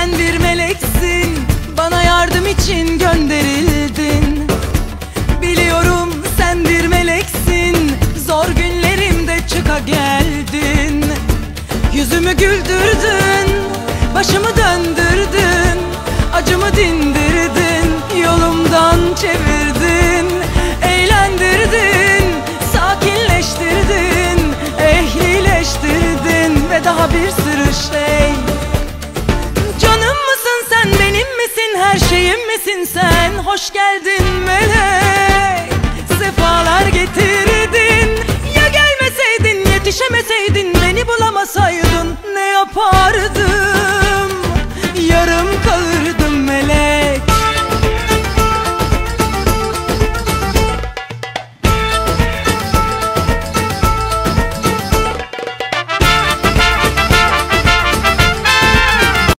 Sen bir meleksin, bana yardım için gönderildin. Biliyorum sen bir meleksin, zor günlerimde çıka geldin. Yüzümü güldürdün, başımı döndürdün, acımı dindirdin, yolumdan çevirdin, eğlendirdin, sakinleştirdin, ehlileştirdin ve daha bir sürü şey. Canım mısın sen, benim misin, her şeyim misin sen? Hoş geldin